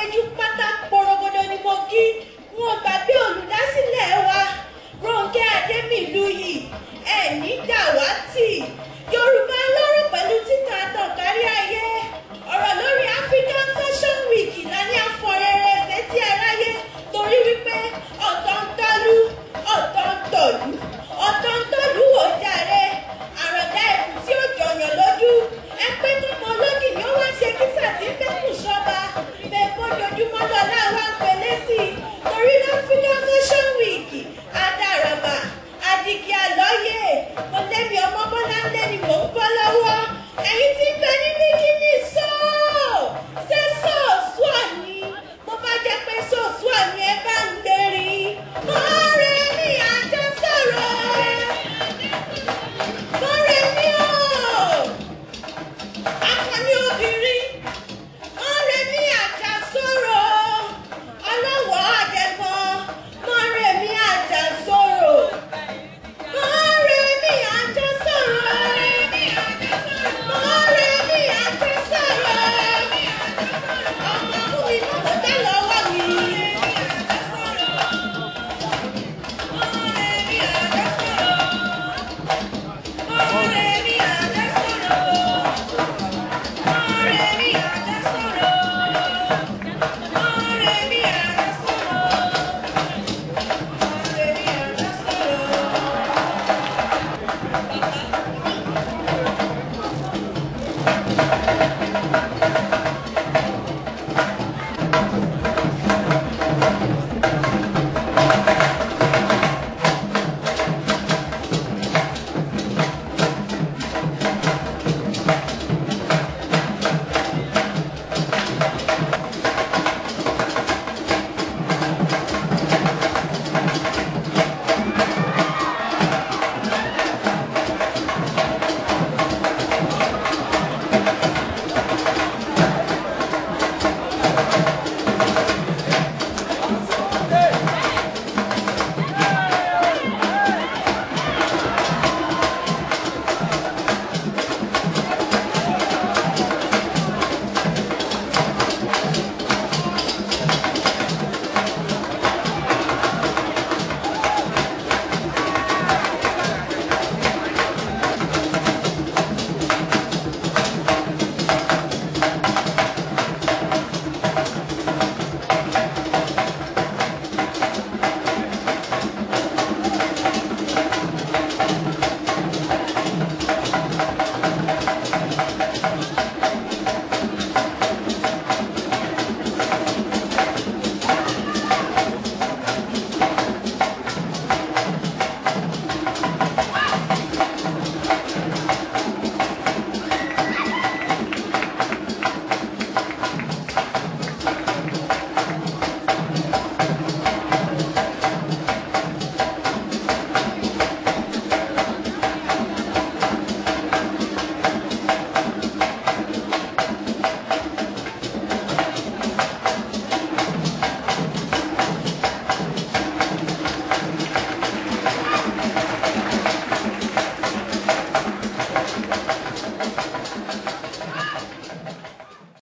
yín pátá porogodo ni mo kí. Wọn gbàgbé olùdásílẹ̀ wa Rónkẹ́ Adémìlúyì ẹ̀ní dàwátì. Yorùbá lọ́rọ̀ pẹ̀lú títà àtọ̀kárí ayé. Ọ̀rọ̀ lórí African Fashion Week la ní àfọ̀rẹ́rẹ́ sétí aráyé torí wípé ọ̀tọ̀ ń tọ́lú ọ̀tọ̀ ń tọ̀lú ọ̀tọ̀ ń tọ́lú ò jàre. Àròdá ẹ̀kú tí ó jọyàn lójú ẹ pé kọ́mọ olódì ni ó wá ṣe kísà tí ń fẹ́kùn ṣọba bẹ́ẹ̀ kójoojúmọ́ lọ́la wá ń pelé sí i torí African Fashion Week